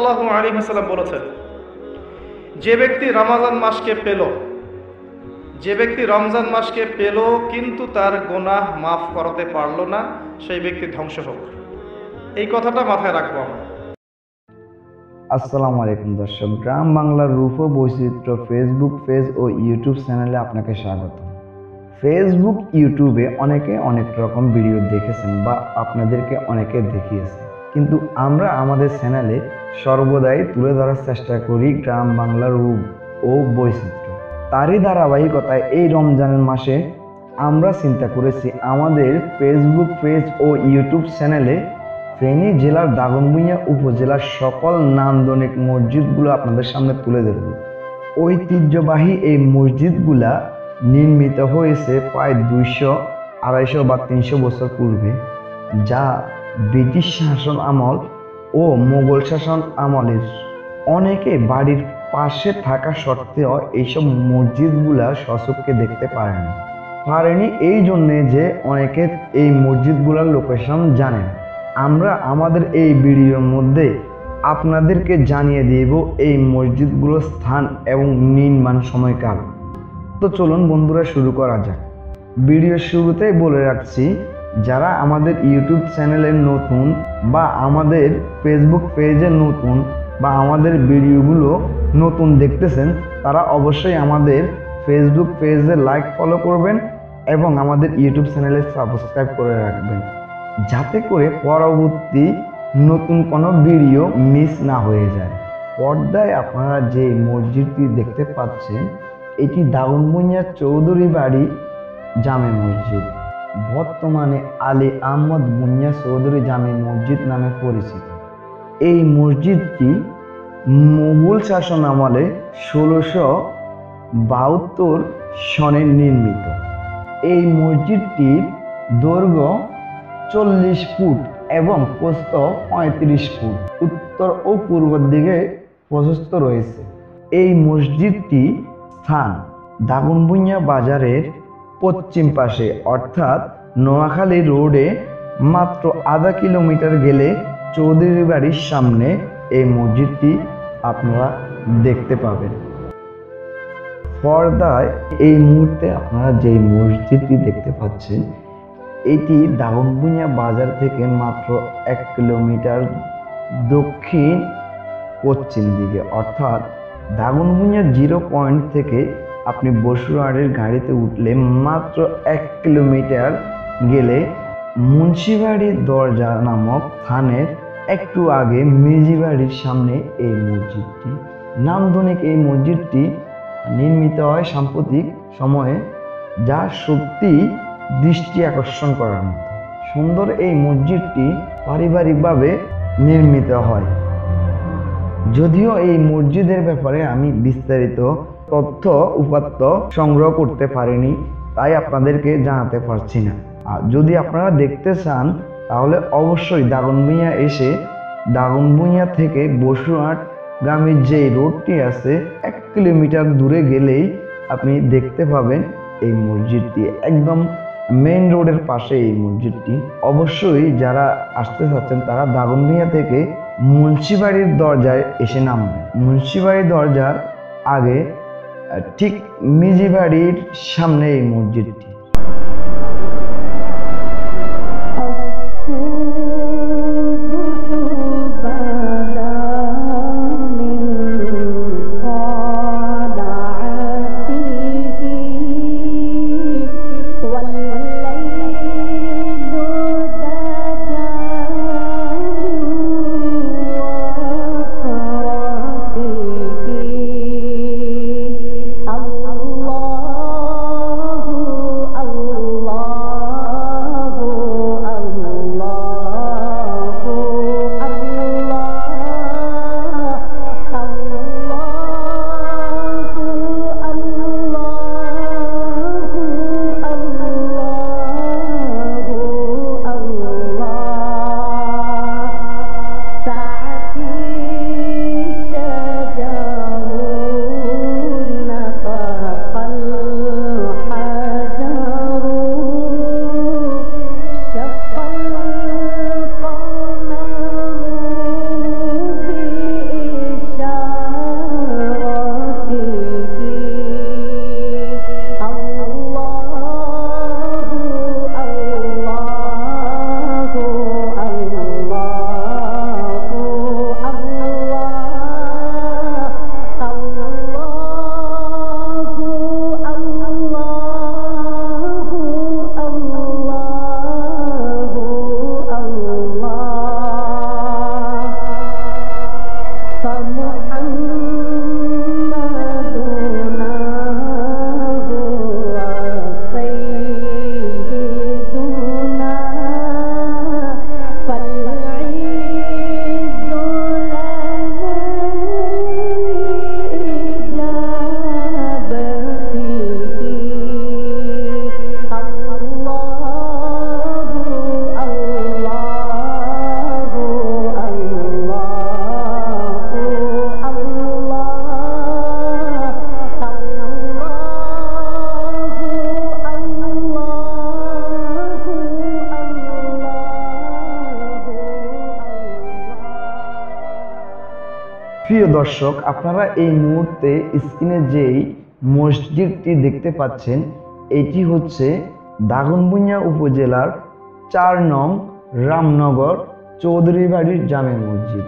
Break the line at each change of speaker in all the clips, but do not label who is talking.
সাল্লাল্লাহু আলাইহি ওয়াসাল্লাম বলেছেন, যে ব্যক্তি রমজান মাসকে পেল কিন্তু তার গুনাহ মাফ করতে পারল না, সেই ব্যক্তি ধ্বংস হোক। এই কথাটা মাথায় রাখবো আমরা।
আসসালামু আলাইকুম দর্শক, গ্রাম বাংলার রূপ ও বৈচিত্র্য ফেসবুক পেজ ও ইউটিউব চ্যানেলে আপনাকে স্বাগত। ফেসবুক ইউটিউবে অনেকে অনেক রকম ভিডিও দেখেছেন বা আপনাদেরকে অনেকে দেখিয়েছে, কিন্তু আমরা আমাদের চ্যানেলে সর্বদাই তুলে ধরার চেষ্টা করি গ্রাম বাংলার রূপ ও বৈচিত্র্য। তারই ধারাবাহিকতায় এই রমজানের মাসে আমরা চিন্তা করেছি আমাদের ফেসবুক পেজ ও ইউটিউব চ্যানেলে ফেনী জেলার দাগনভূঞা উপজেলার সকল নান্দনিক মসজিদগুলো আপনাদের সামনে তুলে ধরব। ঐতিহ্যবাহী এই মসজিদগুলা নির্মিত হয়েছে প্রায় 200, 250 বা 300 বছর পূর্বে, যা ব্রিটিশ শাসন আমল ও মোগল শাসন আমলের। অনেকে বাড়ির পাশে থাকা সত্ত্বেও এইসব মসজিদগুলা সচক্ষে দেখতে পারেনি এই জন্যে যে অনেকে এই মসজিদগুলোর লোকেশন জানে না। আমরা আমাদের এই ভিডিওর মধ্যে আপনাদেরকে জানিয়ে দেব এই মসজিদগুলোর স্থান এবং নির্মাণ সময়কাল। তো চলুন বন্ধুরা, শুরু করা যাক। ভিডিওর শুরুতেই বলে রাখছি, যারা আমাদের ইউটিউব চ্যানেলে নতুন বা আমাদের ফেসবুক পেজে নতুন বা আমাদের ভিডিওগুলো নতুন দেখতেছেন, তারা অবশ্যই আমাদের ফেসবুক পেজে লাইক ফলো করবেন এবং আমাদের ইউটিউব চ্যানেলে সাবস্ক্রাইব করে রাখবেন, যাতে করে পরবর্তী নতুন কোনো ভিডিও মিস না হয়ে যায়। পর্দায় আপনারা যে মসজিদটি দেখতে পাচ্ছেন, এটি দাগনভূঞা চৌধুরী বাড়ি জামে মসজিদ, বর্তমানে আলী আহমদ ভূঁইয়া চৌধুরী জামে মসজিদ নামে পরিচিত। এই মসজিদটি মুঘল শাসন আমলে 1672 সনে নির্মিত। এই মসজিদটির দৈর্ঘ্য 40 ফুট এবং প্রস্থ 35 ফুট, উত্তর ও পূর্ব দিকে প্রশস্ত রয়েছে। এই মসজিদটি স্থান দাগনভূঞা বাজারের পশ্চিম পাশে, অর্থাৎ নোয়াখালী রোডে মাত্র আধা কিলোমিটার গেলে চৌধুরী বাড়ির সামনে এই মসজিদটি আপনারা দেখতে পাবেন। পর্দায় এই মুহূর্তে আপনারা যে মসজিদটি দেখতে পাচ্ছেন, এটি দাগনভূঞা বাজার থেকে মাত্র 1 কিলোমিটার দক্ষিণ পশ্চিম দিকে, অর্থাৎ দাগনভূঞা 0 পয়েন্ট থেকে আপনি বসুরহাটের গাড়িতে উঠলে মাত্র 1 কিলোমিটার গেলে মুন্সিবাড়ি দরজা নামক স্থানের একটু আগে মেজিবাড়ির সামনে এই মসজিদটি। নান্দনিক এই মসজিদটি নির্মিত হয় সাম্প্রতিক সময়ে, যা সত্যি দৃষ্টি আকর্ষণ করার মতো। সুন্দর এই মসজিদটি পারিবারিকভাবে নির্মিত হয়। যদিও এই মসজিদের ব্যাপারে আমি বিস্তারিত তথ্য উপাত্ত সংগ্রহ করতে পারিনি, তাই আপনাদেরকে জানাতে পারছি না। আর যদি আপনারা দেখতে চান, তাহলে অবশ্যই দাগনভূঞা এসে দাগনভূঞা থেকে বসুরহাট গামী যে রোডটি আছে 1 কিলোমিটার দূরে গেলেই আপনি দেখতে পাবেন এই মসজিদটি। একদম মেইন রোডের পাশে এই মসজিদটি। অবশ্যই যারা আসতে চাচ্ছেন, তারা দাগনভূঞা থেকে মুন্সিবাড়ির দরজায় এসে নামবেন। মুন্সিবাড়ির দরজার আগে ঠিক মেজিবাড়ির সামনে এই মসজিদটি। প্রিয় দর্শক, আপনারা এই মুহূর্তে স্ক্রিনে যেই মসজিদটি দেখতে পাচ্ছেন, এটি হচ্ছে দাগনভূঞা উপজেলার ৪ নং রামনগর চৌধুরীবাড়ির জামে মসজিদ।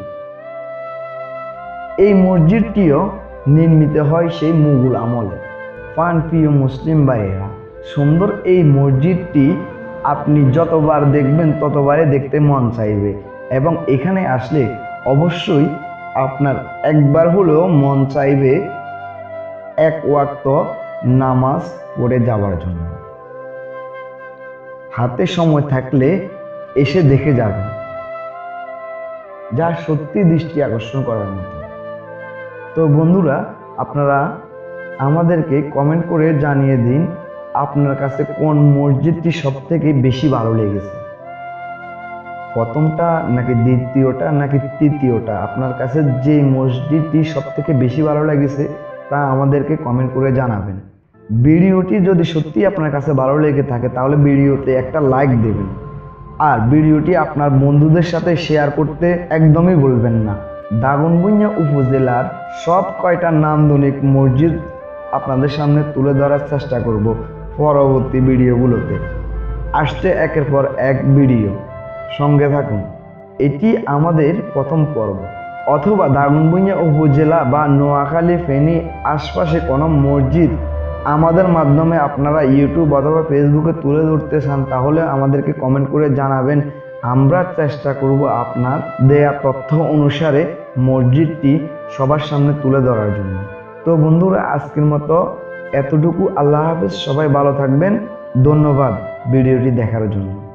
এই মসজিদটিও নির্মিত হয় সেই মুঘল আমলে। প্রিয় মুসলিম ভাইয়েরা, সুন্দর এই মসজিদটি আপনি যতবার দেখবেন ততবারই দেখতে মন চাইবে, এবং এখানে আসলে অবশ্যই আপনার একবার হলেও মন চাইবে এক ওয়াক্ত নামাজ পড়ে যাওয়ার জন্য। হাতে সময় থাকলে এসে দেখে যাবেন, যা সত্যি দৃষ্টি আকর্ষণ করার মতো। তো বন্ধুরা, আপনারা আমাদেরকে কমেন্ট করে জানিয়ে দিন আপনার কাছে কোন মসজিদটি সবথেকে বেশি ভালো লেগেছে, প্রথমটা নাকি দ্বিতীয়টা নাকি তৃতীয়টা। আপনার কাছে যে মসজিদটি সবথেকে বেশি ভালো লেগেছে তা আমাদেরকে কমেন্ট করে জানাবেন। ভিডিওটি যদি সত্যি আপনার কাছে ভালো লেগে থাকে তাহলে ভিডিওতে একটা লাইক দেবেন, আর ভিডিওটি আপনার বন্ধুদের সাথে শেয়ার করতে একদমই ভুলবেন না। দাগনভূঞা উপজেলার সব কয়টা নান্দনিক মসজিদ আপনাদের সামনে তুলে ধরার চেষ্টা করব পরবর্তী ভিডিওগুলোতে। আসছে একের পর এক ভিডিও, সঙ্গে থাকুন। এটি আমাদের প্রথম পর্ব। অথবা দাগনভূঞা উপজেলা বা নোয়াখালী, ফেনী আশপাশে কোনো মসজিদ আমাদের মাধ্যমে আপনারা ইউটিউব অথবা ফেসবুকে তুলে ধরতে চান, তাহলে আমাদেরকে কমেন্ট করে জানাবেন। আমরা চেষ্টা করব আপনার দেয়া তথ্য অনুসারে মসজিদটি সবার সামনে তুলে ধরার জন্য। তো বন্ধুরা, আজকের মতো এতটুকু। আল্লাহ হাফেজ, সবাই ভালো থাকবেন। ধন্যবাদ ভিডিওটি দেখার জন্য।